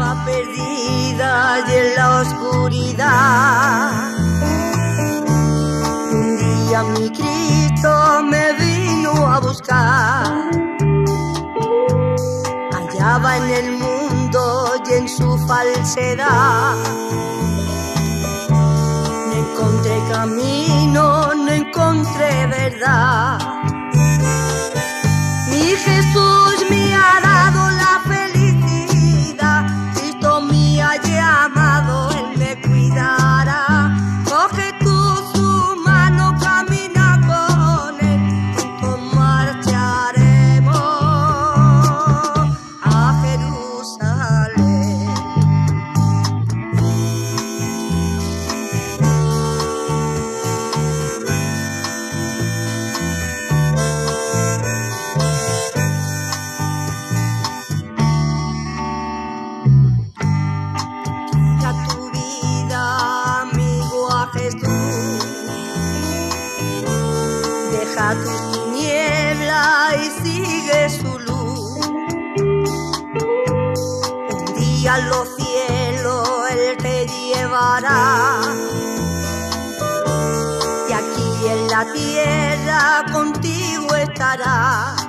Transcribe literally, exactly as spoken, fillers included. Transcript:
Perdida y en la oscuridad, un día mi Cristo me vino a buscar. Hallaba en el mundo y en su falsedad. No encontré camino, no encontré verdad. Mi Jesús me ha dado la felicidad. Cristo me ha llamado, Él me cuidará. Coge tú su mano, camina con Él. Juntos marcharemos a Jerusalén. Deja tu tiniebla y sigue su luz. Un día a los cielos Él te llevará. Y aquí en la tierra contigo estará.